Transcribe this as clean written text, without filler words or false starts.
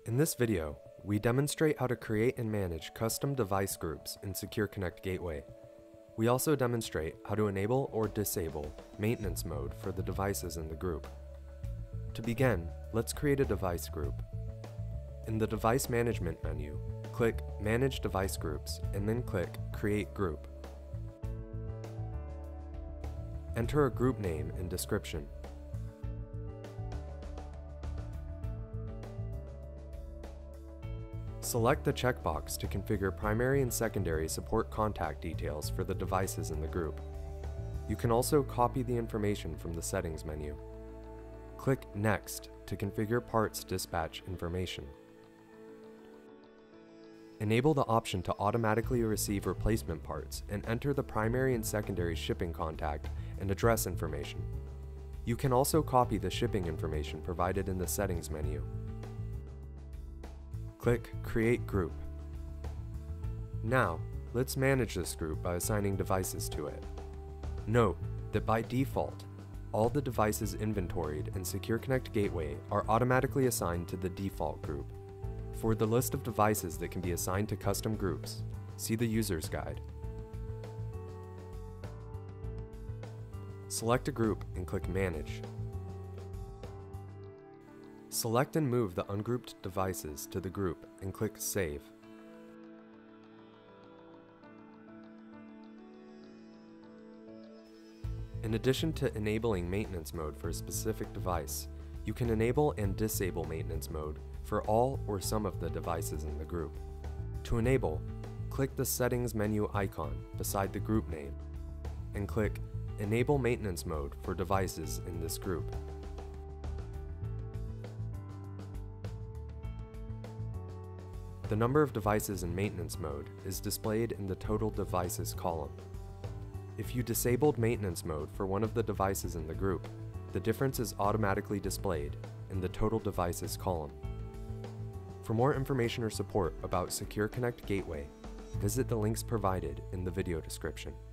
In this video, we demonstrate how to create and manage custom device groups in Secure Connect Gateway. We also demonstrate how to enable or disable maintenance mode for the devices in the group. To begin, let's create a device group. In the Device Management menu, click Manage Device Groups and then click Create Group. Enter a group name and description. Select the checkbox to configure primary and secondary support contact details for the devices in the group. You can also copy the information from the Settings menu. Click Next to configure parts dispatch information. Enable the option to automatically receive replacement parts and enter the primary and secondary shipping contact and address information. You can also copy the shipping information provided in the Settings menu. Click Create Group. Now, let's manage this group by assigning devices to it. Note that by default, all the devices inventoried in Secure Connect Gateway are automatically assigned to the default group. For the list of devices that can be assigned to custom groups, see the User's Guide. Select a group and click Manage. Select and move the ungrouped devices to the group and click Save. In addition to enabling maintenance mode for a specific device, you can enable and disable maintenance mode for all or some of the devices in the group. To enable, click the Settings menu icon beside the group name and click Enable Maintenance Mode for devices in this group. The number of devices in maintenance mode is displayed in the Total Devices column. If you disabled maintenance mode for one of the devices in the group, the difference is automatically displayed in the Total Devices column. For more information or support about Secure Connect Gateway, visit the links provided in the video description.